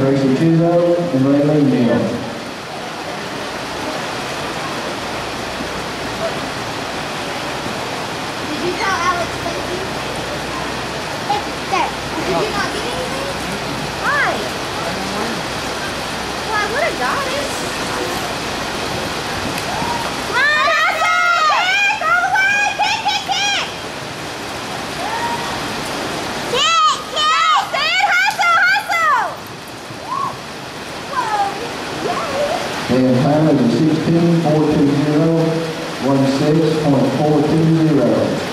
Tracy Chizzo and Rayleigh Neal. Did you tell Alex thank you? Did you not get anything? Why? Well, I would have got it. Come on, Hustle! Kick! All the way! Kick, kick, kick! Kick, kick! Stand, hustle, hustle! Whoa! Dan Tyler is 16.420, 16.420.